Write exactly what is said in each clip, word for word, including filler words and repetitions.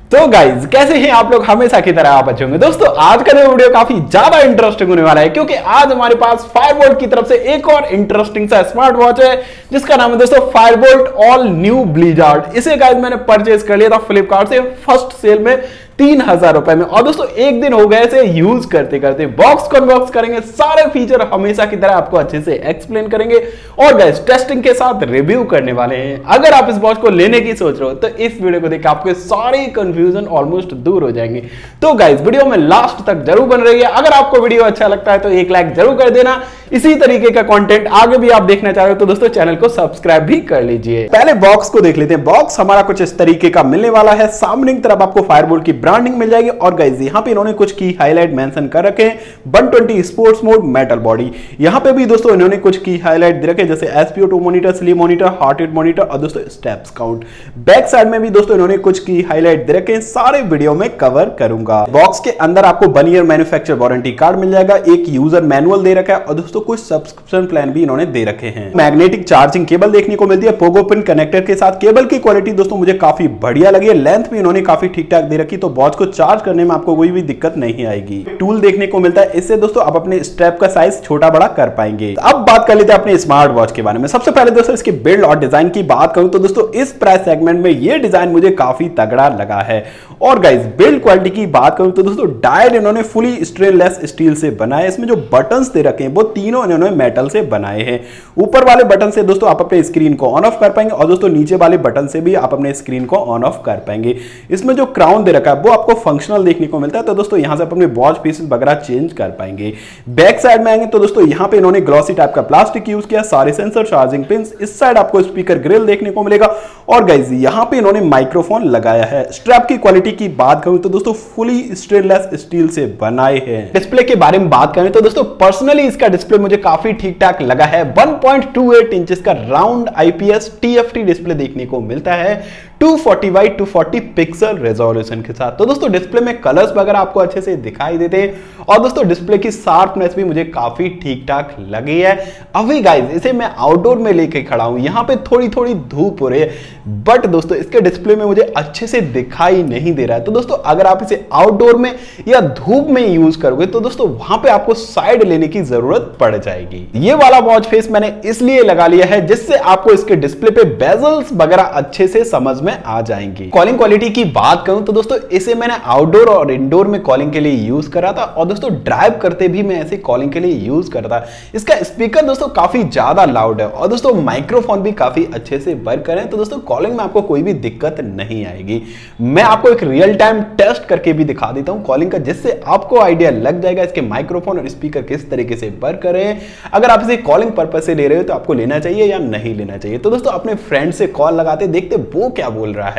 तो गाइज कैसे हैं आप लोग, हमेशा की तरह आप अच्छे होंगे। दोस्तों आज का वीडियो काफी ज्यादा इंटरेस्टिंग होने वाला है क्योंकि आज हमारे पास फायरबोल्ट की तरफ से एक और इंटरेस्टिंग सा स्मार्ट वॉच है जिसका नाम है दोस्तों फायरबोल्ट ऑल न्यू ब्लिजार्ड। इसे गाइज मैंने परचेज कर लिया था फ्लिपकार्ट से फर्स्ट सेल में तीन हजार रुपए में। और दोस्तों एक दिन हो गए इसे यूज करते करते। बॉक्स को अनबॉक्स करेंगे, सारे फीचर हमेशा की तरह आपको अच्छे से एक्सप्लेन करेंगे और गाइस टेस्टिंग के साथ रिव्यू करने वाले हैं। अगर आप इस वॉच को लेने की सोच रहे हो तो इस वीडियो को देख आपके सारे कंफ्यूजन ऑलमोस्ट दूर हो जाएंगे। तो गाइस वीडियो में लास्ट तक जरूर बन रही है। अगर आपको वीडियो अच्छा लगता है तो एक लाइक जरूर कर देना। इसी तरीके का कंटेंट आगे भी आप देखना चाह रहे हो तो दोस्तों चैनल को सब्सक्राइब भी कर लीजिए। पहले बॉक्स को देख लेते हैं। बॉक्स हमारा कुछ इस तरीके का मिलने वाला है। सामने की तरफ आपको फायरबोल्ट की ब्रांडिंग मिल जाएगी और गाइस यहाँ पे इन्होंने कुछ की हाईलाइट मेंशन कर रखे हैं। One twenty sports mode metal body, यहाँ पे भी दोस्तों इन्होंने कुछ की हाईलाइट दे रखे जैसे S P O two monitor, sleep monitor, heart rate monitor और दोस्तों स्टेप्स काउंट। बैक साइड में भी दोस्तों इन्होंने कुछ की हाईलाइट दे रखे हैं। सारे वीडियो में कवर करूंगा। बॉक्स के अंदर आपको one year manufacture warranty card मिल जाएगा, एक यूजर मैनुअल दे रखा है और दोस्तों कुछ सब्सक्रिप्शन प्लान भी इन्होंने दे रखे हैं। मैग्नेटिक चार्जिंग केबल देखने को मिलती है पोगो पिन कनेक्टर के साथ। केबल की क्वालिटी दोस्तों मुझे काफी बढ़िया लगी है। लेंथ भी इन्होंने काफी ठीक ठाक दे रखी, तो वॉच को चार्ज करने में आपको कोई भी दिक्कत नहीं आएगी। टूल देखने को मिलता है, इससे दोस्तों आप अपने स्ट्रैप का साइज छोटा बड़ा कर पाएंगे। अब बात कर लेते हैं अपने स्मार्ट वॉच के बारे में। सबसे पहले दोस्तों इसकी बिल्ड और डिजाइन की बात करूं तो दोस्तों इस प्राइस सेगमेंट में ये डिजाइन मुझे काफी तगड़ा लगा है। और गाइस बिल्ड क्वालिटी की बात करूं तो दोस्तों डायल इन्होंने फुली स्टेनलेस स्टील से बनाया। इसमें जो बटन्स दे रखे हैं वो तीनों इन्होंने मेटल से बनाए हैं। ऊपर वाले बटन से दोस्तों आप अपने स्क्रीन को ऑन ऑफ कर पाएंगे और दोस्तों नीचे वाले बटन से भी आप अपने स्क्रीन को ऑन ऑफ कर पाएंगे। इसमें जो क्राउन दे रखा है वो आपको फंक्शनल देखने को मिलता है, तो दोस्तों यहां से अपने वॉच पीसेस वगैरह चेंज कर पाएंगे। बैक साइड में आएंगे तो दोस्तों यहां पे इन्होंने ग्लॉसी टाइप का प्लास्टिक यूज किया, सारे सेंसर, चार्जिंग पिंस। इस साइड आपको स्पीकर ग्रिल देखने को मिलेगा और गाइस यहां पे इन्होंने माइक्रोफोन लगाया है। स्ट्रैप की क्वालिटी की बात करूं तो दोस्तों फुली स्टेनलेस स्टील से बनाए हैं। डिस्प्ले के बारे में बात करें तो दोस्तों पर्सनली इसका डिस्प्ले मुझे काफी ठीक ठाक लगा है। One point two eight inches का राउंड आईपीएस टीएफटी डिस्प्ले देखने को मिलता है two forty by two forty pixel resolution के साथ। तो दोस्तों डिस्प्ले में कलर्स वगैरह आपको अच्छे से दिखाई देते हैं और दोस्तों डिस्प्ले की शार्पनेस भी मुझे काफी ठीक ठाक लगी है। अभी गाइस इसे मैं आउटडोर में लेके खड़ा हूं, यहाँ पे थोड़ी थोड़ी धूप हो रही है बट दोस्तों इसके डिस्प्ले में मुझे अच्छे से दिखाई नहीं दे रहा है। तो दोस्तों अगर आप इसे आउटडोर में या धूप में यूज करोगे तो दोस्तों वहां पे आपको साइड लेने की जरूरत पड़ जाएगी। ये वाला वॉच फेस मैंने इसलिए लगा लिया है जिससे आपको इसके डिस्प्ले पे बेजल्स वगैरह अच्छे से समझ में आ जाएंगे। कॉलिंग क्वालिटी की बात करूं तो दोस्तों इसे मैंने आउटडोर और इंडोर में कॉलिंग के लिए यूज करा था और दोस्तों ड्राइव करते भी मैं ऐसे कॉलिंग के लिए यूज करता। इसका स्पीकर दोस्तों काफी ज्यादा लाउड है और दोस्तों माइक्रोफोन भी काफी अच्छे से वर्क करें, तो दोस्तों कॉलिंग में आपको कोई भी दिक्कत नहीं आएगी। मैं आपको एक रियल टाइम टेस्ट करके भी दिखा देता हूं कॉलिंग का, जिससे आपको आइडिया लग जाएगा इसके माइक्रोफोन और स्पीकर किस तरीके से वर्क कर रहे हैं। अगर आप इसे कॉलिंग पर्पज से ले रहे हो तो आपको लेना चाहिए या नहीं लेना चाहिए। तो दोस्तों अपने फ्रेंड से कॉल लगाते देखते वो क्या बोल रहा है।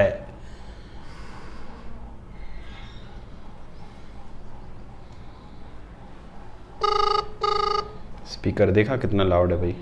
स्पीकर देखा कितना लाउड है भाई।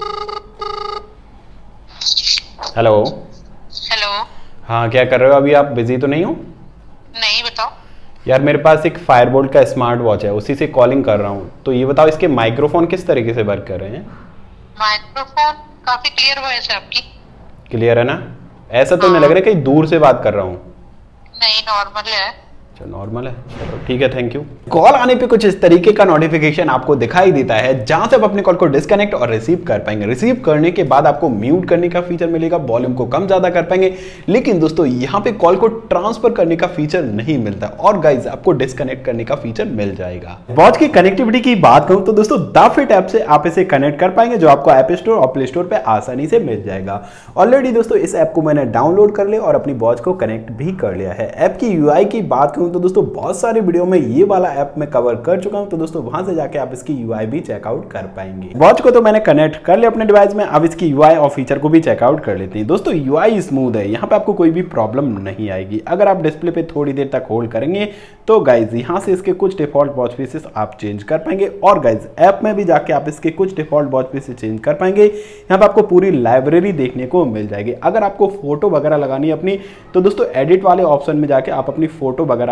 Hello hello. हाँ क्या कर रहे हो अभी आप? बिजी तो नहीं हो? नहीं, बताओ। यार मेरे पास एक फायरबोल्ट का स्मार्ट वॉच है, उसी से कॉलिंग कर रहा हूँ। तो ये बताओ इसके माइक्रोफोन किस तरीके से वर्क कर रहे हैं? माइक्रोफोन काफी क्लियर वॉइस है आपकी। क्लियर है ना? ऐसा तो नहीं लग रहा है कहीं दूर से बात कर रहा हूँ। नहीं, नॉर्मल है। नॉर्मल है, चलो ठीक है, थैंक यू। कॉल आने पे कुछ इस तरीके का नोटिफिकेशन आपको दिखाई देता है जहां से आप अपने कॉल को डिस्कनेक्ट और रिसीव कर पाएंगे। रिसीव करने के बाद आपको म्यूट करने का फीचर मिलेगा, वॉल्यूम को कम ज्यादा कर पाएंगे, लेकिन दोस्तों यहां पे कॉल को ट्रांसफर करने का फीचर नहीं मिलता और गाइज आपको डिस्कनेक्ट करने का फीचर मिल जाएगा। वॉच की कनेक्टिविटी की बात करूं तो दोस्तों द फिट ऐप से आप इसे कनेक्ट कर पाएंगे, जो आपको ऐप स्टोर और प्ले स्टोर पर आसानी से मिल जाएगा। ऑलरेडी दोस्तों इस ऐप को मैंने डाउनलोड कर लिया और अपनी वॉच को कनेक्ट भी कर लिया है। ऐप की यूआई की बात करूं तो दोस्तों बहुत सारे वीडियो में ये वाला ऐप मैं कवर कर चुका हूं, तो दोस्तों वहां से जाके आप इसकी यूआई भी चेकआउट कर पाएंगे। वॉच को तो मैंने कनेक्ट कर लिया अपने डिवाइस में, अब इसकी यूआई और फीचर को भी चेकआउट कर लेते हैं। दोस्तों यूआई स्मूथ है, यहाँ पे आपको कोई भी प्रॉब्लम नहीं आएगी। अगर आप डिस्प्ले पे थोड़ी देर तक होल्ड करेंगे तो गाइज यहाँ से इसके कुछ डिफॉल्ट वॉच पीसेस आप चेंज कर पाएंगे और गाइज ऐप में भी जाके आप इसके कुछ डिफॉल्ट वॉच पीसेस चेंज कर पाएंगे। यहाँ पे आपको पूरी लाइब्रेरी देखने को मिल जाएगी। अगर आपको फोटो वगैरह लगानी है अपनी, तो दोस्तों एडिट वाले ऑप्शन में जाके आप अपनी फोटो वगैरह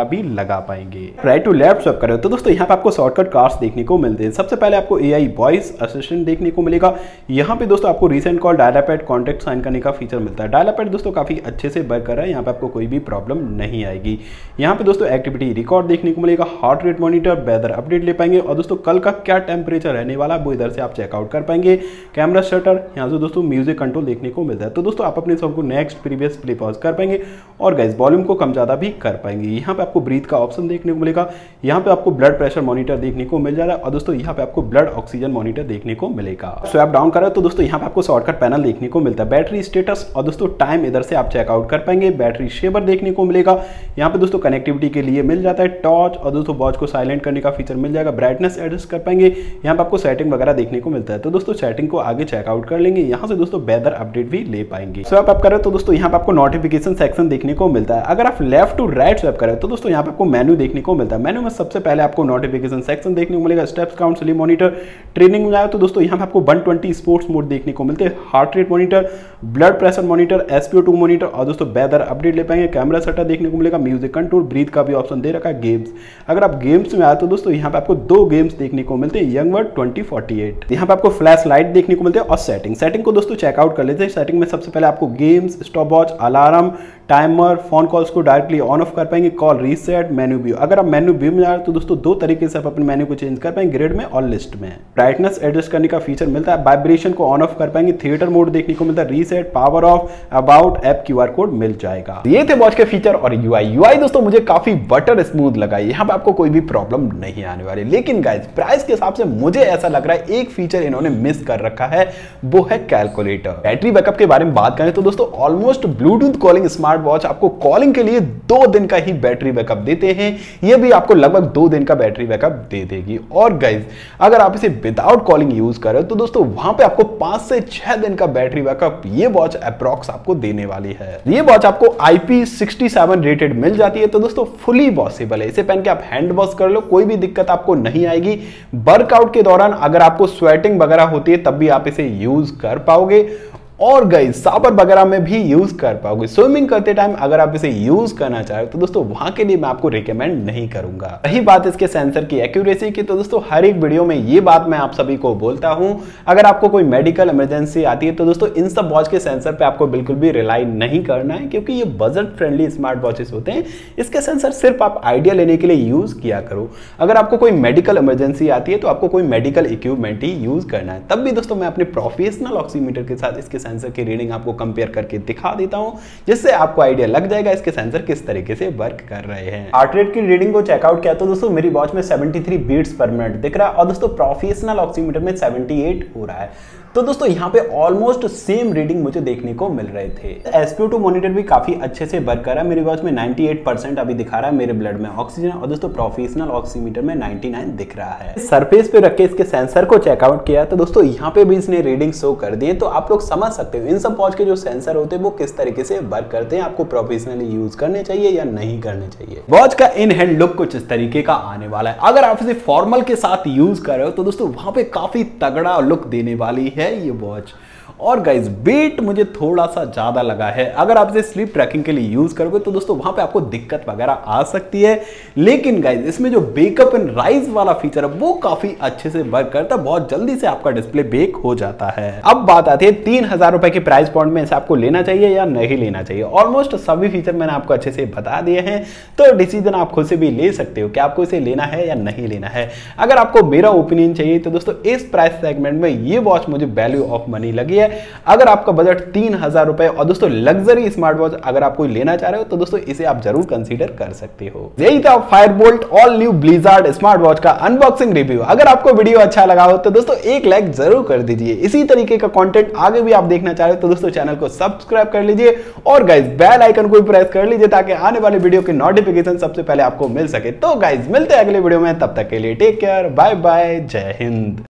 भी लगा पाएंगे। राइट टू लेफ्ट स्वैप करें तो दोस्तों यहाँ पे आपको शॉर्टकट कार्ड्स देखने को मिलते हैं। सबसे पहले आपको एआई वॉइस असिस्टेंट देखने को मिलेगा। यहाँ पे दोस्तों आपको recent call, dialer pad, contact sign करने का फीचर मिलता है। डायलर पैड दोस्तों काफी अच्छे से वर्क कर रहा है, यहाँ पे आपको कोई भी प्रॉब्लम नहीं आएगी। यहाँ पे दोस्तों एक्टिविटी रिकॉर्ड देखने को मिलेगा, heart rate monitor, weather update ले पाएंगे और दोस्तों कल का क्या टेम्परेचर रहने वाला वो इधर से आप चेकआउट कर पाएंगे। कैमरा शटर, यहाँ से दोस्तों म्यूजिक कंट्रोल देखने को मिलता है। तो दोस्तों आप अपने सॉन्ग को नेक्स्ट, प्रीवियस, प्ले पॉज कर पाएंगे और गाइस वॉल्यूम को कम ज्यादा भी कर पाएंगे। यहाँ पे आपको ब्रीथ का ऑप्शन देखने को मिलेगा। यहाँ पे आपको ब्लड प्रेशर मॉनिटर देखने को मिल जाएगा और दोस्तों यहाँ पे आपको ब्लड ऑक्सीजन मॉनिटर देखने को मिलेगा। स्वैप डाउन करें तो दोस्तों यहाँ पे आपको शॉर्टकट पैनल देखने को मिलता है। बैटरी स्टेटस और दोस्तों टाइम इधर से आप चेकआउट कर पाएंगे। बैटरी शेवर देखने को मिलेगा। यहाँ पे दोस्तों कनेक्टिविटी के लिए मिल जाता है टॉर्च और दोस्तों वॉच को साइलेंट करने का फीचर मिल जाएगा। ब्राइटनेस एडजस्ट कर पाएंगे। यहाँ पे आपको सेटिंग वगैरह देखने को मिलता है। तो दोस्तों सेटिंग को आगे चेकआउट कर लेंगे। यहाँ से दोस्तों वेदर अपडेट भी ले पाएंगे। स्वैप अप करें तो दोस्तों यहाँ पे आपको नोटिफिकेशन सेक्शन देखने को मिलता है। अगर आप लेफ्ट टू राइट स्वैप करें तो दोस्तों यहाँ पे आपको मेन्यू देखने को मिलता है। मेन्यू में सबसे पहले आपको नोटिफिकेशन सेक्शन देखने को मिलेगा, steps count, sleep monitor, training में जाए तो दोस्तों यहाँ पे आपको वन ट्वेंटी स्पोर्ट्स मोड देखने को मिलते हैं, heart rate monitor, blood pressure monitor, S P O two monitor और दोस्तों वेदर अपडेट ले पाएंगे। कैमरा शटर देखने को मिलेगा, म्यूजिक कंट्रोल, ब्रीथ का भी ऑप्शन दे रखा है, गेम्स। अगर आप गेम्स में आए तो दोस्तों यहाँ पे आपको दो गेम्स देखने को मिलते हैं, young world twenty forty eight. यहाँ पे आपको फ्लैश लाइट देखने को मिलते हैं और सेटिंग सेटिंग को दोस्तों चेकआउट कर लेते हैं। सेटिंग में सबसे पहले आपको games, stopwatch, alarm, timer, phone calls को डायरेक्टली ऑन ऑफ कर पाएंगे, कॉल रीसेट, मेन्यू व्यू। अगर आप मेन्यू व्यू में जाए तो दोस्तों दो तरीके से आप अपने मेन्यू को चेंज कर पाएंगे, ग्रिड में और लिस्ट में। ब्राइटनेस एडजस्ट करने का फीचर मिलता है। वाइब्रेशन को ऑन ऑफ कर पाएंगे, थिएटर मोड देखने को मिलता है, reset, power off, about, app QR code मिल जाएगा। ये थे वॉच के फीचर और यूआई। यूआई दोस्तों मुझे काफी बटर स्मूथ लगा, यहाँ पे आपको कोई भी प्रॉब्लम नहीं आने वाली। लेकिन गाइस प्राइस के हिसाब से मुझे ऐसा लग रहा है एक फीचर इन्होंने मिस कर रखा है, वो है कैलकुलेटर। बैटरी बैकअप के बारे में बात करें तो दोस्तों almost Bluetooth calling smart watch आपको कॉलिंग के लिए दो दिन का ही बैटरी बैकअप देते हैं, ये भी आपको लगभग दो दिन का बैटरी बैकअप दे देगी। और गाइस अगर आप इसे विदाउट कॉलिंग यूज करें तो दोस्तों वहां पे आपको पांच से छह दिन का बैटरी बैकअप ये वॉच अप्रॉक्स आपको देने वाली है। ये वॉच आपको I P sixty seven rated मिल जाती है, तो दोस्तों फुली वॉशेबल है। इसे पहन के आप हैंड वॉश कर लो, कोई भी दिक्कत आपको नहीं आएगी। वर्कआउट के दौरान अगर आपको स्वेटिंग वगैरह होती है तब भी आप इसे यूज कर पाओगे और गाइस शावर वगैरह में भी यूज कर पाओगे। स्विमिंग करते टाइम अगर आप इसे यूज करना चाहे तो दोस्तों वहां के लिए मैं आपको रिकमेंड नहीं करूंगा। रही बात इसके सेंसर की एक्यूरेसी की तो दोस्तों हर एक वीडियो में ये बात मैं आप सभी को बोलता हूं, अगर आपको कोई मेडिकल इमरजेंसी आती है तो दोस्तों इन सब वॉच के सेंसर पे आपको बिल्कुल भी रिलाई नहीं करना है, क्योंकि ये बजट फ्रेंडली स्मार्ट वॉचेस होते हैं। इसके सेंसर सिर्फ आप आइडिया लेने के लिए यूज किया करो। अगर आपको कोई मेडिकल इमरजेंसी आती है तो आपको कोई मेडिकल इक्विपमेंट ही यूज करना है। तब भी दोस्तों मैं अपने प्रोफेशनल ऑक्सीमीटर के साथ इसके सेंसर की रीडिंग आपको कंपेयर करके दिखा देता हूं, जिससे आपको आइडिया लग जाएगा इसके सेंसर किस तरीके से वर्क कर रहे हैं। हार्ट रेट की रीडिंग को चेकआउट किया तो दोस्तों मेरी वॉच में तिहत्तर बीट्स पर मिनट दिख रहा है और दोस्तों प्रोफेशनल ऑक्सीमीटर में अठहत्तर हो रहा है। तो दोस्तों यहाँ पे ऑलमोस्ट सेम रीडिंग मुझे देखने को मिल रहे थे। S P O two monitor भी काफी अच्छे से वर्क कर रहा है। मेरी वॉच में अट्ठानवे परसेंट अभी दिखा रहा है मेरे ब्लड में ऑक्सीजन और दोस्तों प्रोफेशनल ऑक्सीमीटर में निन्यानवे दिख रहा है। सरफेस पे रख के इसके सेंसर को चेकआउट किया तो दोस्तों यहाँ पे भी इसने रीडिंग शो कर दी है। तो आप लोग समझ सकते हो इन सब वॉच के जो सेंसर होते हैं वो किस तरीके से वर्क करते हैं, आपको प्रोफेशनली यूज करने चाहिए या नहीं करने चाहिए। वॉच का इन हैंड लुक कुछ इस तरीके का आने वाला है। अगर आप इसे फॉर्मल के साथ यूज कर रहे हो तो दोस्तों वहां पे काफी तगड़ा लुक देने वाली है ये वॉच। और गाइज वेट मुझे थोड़ा सा ज्यादा लगा है। अगर आप इसे स्लीप ट्रैकिंग के लिए यूज करोगे तो दोस्तों वहां पे आपको दिक्कत वगैरह आ सकती है, लेकिन गाइज इसमें जो बेकअप एंड राइज वाला फीचर है वो काफी अच्छे से वर्क करता है। बहुत जल्दी से आपका डिस्प्ले बेक हो जाता है। अब बात आती है तीन हजार रुपए के प्राइस पॉइंट में इसे आपको लेना चाहिए या नहीं लेना चाहिए। ऑलमोस्ट सभी फीचर मैंने आपको अच्छे से बता दिए हैं, तो डिसीजन आप खुद से भी ले सकते हो कि आपको इसे लेना है या नहीं लेना है। अगर आपको मेरा ओपिनियन चाहिए तो दोस्तों इस प्राइस सेगमेंट में ये वॉच मुझे वैल्यू ऑफ मनी लगी है। अगर आपका बजट तीन हजार रुपए और दोस्तों लग्जरी स्मार्ट वॉच अगर आप कोई लेना चाह रहे हो तो दोस्तों इसे आप जरूर कंसीडर कर सकते हो। यही था Fireboltt all new Blizzard smart watch का अनबॉक्सिंग रिव्यू। अगर आपको वीडियो अच्छा लगा हो तो दोस्तों एक लाइक जरूर कर दीजिए। इसी तरीके का कंटेंट आगे भी आप देखना चाह रहे हो तो दोस्तों चैनल को सब्सक्राइब कर लीजिए और गाइस बेल आइकन को भी प्रेस कर लीजिए ताकि आने वाले वीडियो के नोटिफिकेशन सबसे पहले आपको मिल सके। तो गाइस मिलते हैं अगले वीडियो में, तब तक के लिए टेक केयर, बाय बाय, जय हिंद।